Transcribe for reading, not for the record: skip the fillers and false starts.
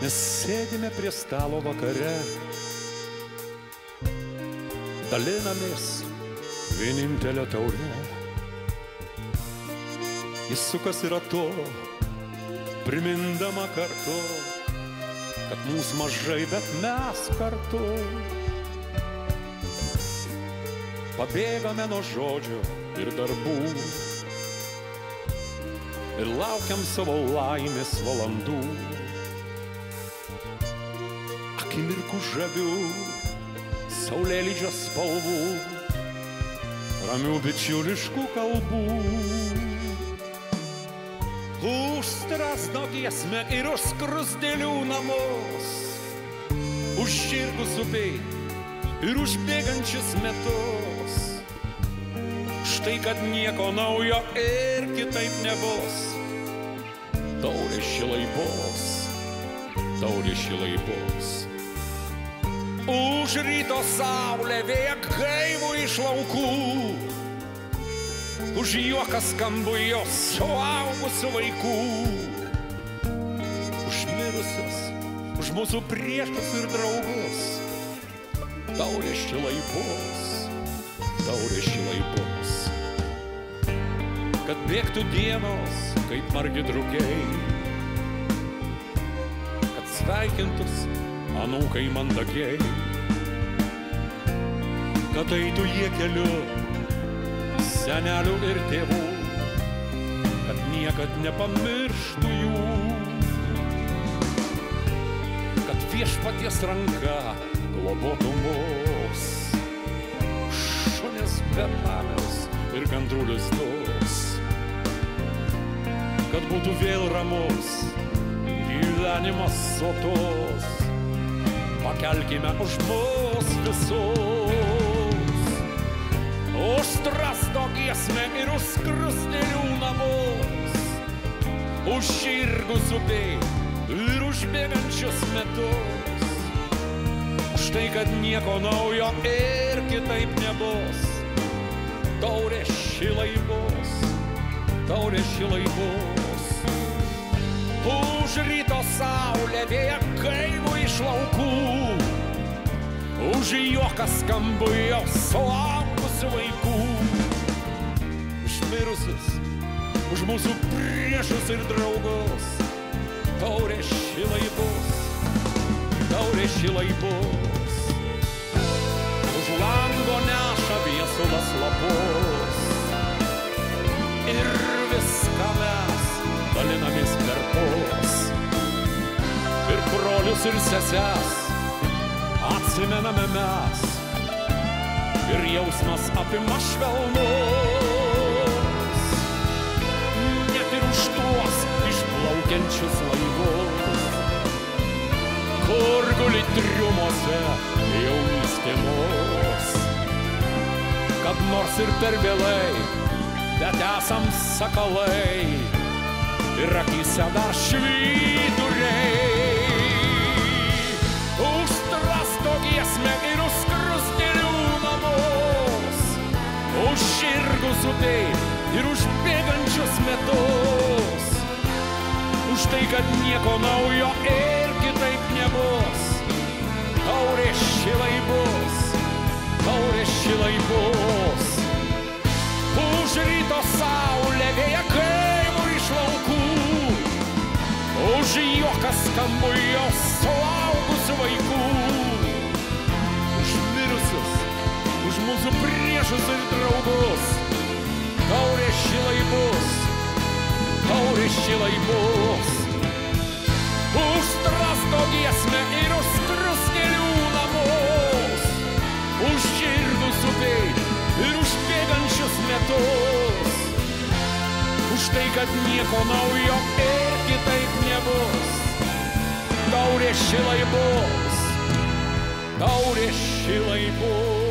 Mes sėdime prie stalo vakare, dalinamės vienintelę taurę. Jis sukasi ratu, primindama kartu, kad mūsų mažai, bet mes kartu. Pabėgame nuo žodžių ir darbų ir laukiam savo laimės valandų. Akimirkų žavių, saulėlydžio spalvų, ramių bičiuliškų kalbų. Už Strazdo giesmę ir už skruzdėlių namus, už žirgus upei ir už bėgančius metus. Štai kad nieko naujo ir kitaip nebus. Taurė šilai bus, taurė šilai bus. Už ryto saulę vėją gaivų iš laukų, už juoką skambų jos suaugusių vaikų, už mirusius, už mūsų priešus ir draugus. Taurė šilai bus, taurė šilai bus. Kad bėgtų dienos kaip margi drugiai, kad sveikintus anūkai mandagiai, kad eitų jie keliu senelių ir tėvų, kad niekad nepamirštų jų, kad viešpaties ranka globotų mus, šunis benamius ir gandrų lizdus, kad būtų vėl ramus gyvenimas sotus. Pakelkime už mus visus, už Strazdo giesmę ir už skruzdėlių namus, už žirgus upei ir už bėgančius metus. Už tai, kad nieko naujo ir kitaip nebus. Taurė šilai bus, taurė šilai bus. Už ryto saulę vėją gaivų iš laukų, už juoką skambų jau suaugusių vaikų, už mirusius, už mūsų priešus ir draugus. Taurė šilai bus, taurė šilai bus. Už lango neša viesulas lapus ir viską mes dalinamės per pus. Ir brolius ir seses atsimename mes, ir jausmas apima švelnus. Net ir už tuos išplaukiančius laivus, kur guli triumuose jaunystė mus. Kad nors ir per vėlai, bet esam sakalai, ir akyse dar švyturiai. Už Strazdo giesmę ir už skruzdėlių namus, už žirgus upei ir už bėgančius metus. Už tai, kad nieko naujo ir kitaip nebus. Taurė šilai bus, taurė šilai bus. Už ryto saulę vėją gaivų iš laukų, už juoką skambų jau suaugusių vaikų, už mirusius, už mūsų priešus ir draugus. Taurė šilai bus, taurė šilai bus. Už Strazdo giesmę ir už skruzdėlių namus, už žirgus upei ir už bėgančius metus. Už tai, kad nieko naujo ir kitaip nebus. Taurė šilai bus, taurė šilai bus.